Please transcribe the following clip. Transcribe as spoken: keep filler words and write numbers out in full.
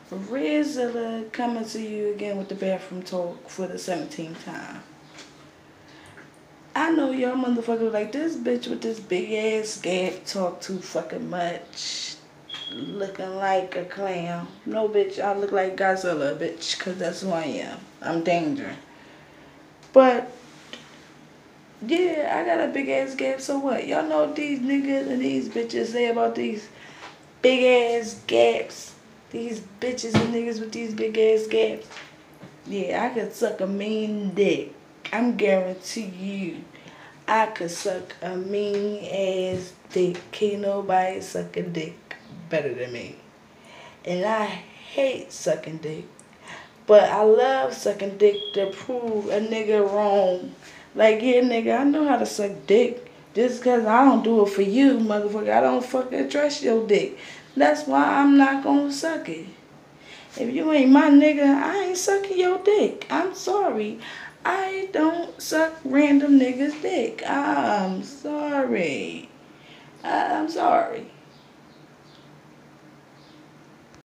Rizilla coming to you again with the bathroom talk for the seventeenth time. I know y'all motherfuckers like this bitch with this big ass gap talk too fucking much. Looking like a clown. No bitch, I look like Godzilla, bitch, cause that's who I am. I'm danger. But yeah, I got a big ass gap, so what? Y'all know what these niggas and these bitches say about these big ass gaps? These bitches and niggas with these big ass gaps. Yeah, I could suck a mean dick. I'm guarantee you. I could suck a mean ass dick. Can't nobody suck a dick better than me. And I hate sucking dick. But I love sucking dick to prove a nigga wrong. Like, yeah, nigga, I know how to suck dick. Just because I don't do it for you, motherfucker. I don't fucking trust your dick. That's why I'm not going to suck it. If you ain't my nigga, I ain't sucking your dick. I'm sorry. I don't suck random niggas' dick. I'm sorry. I'm sorry.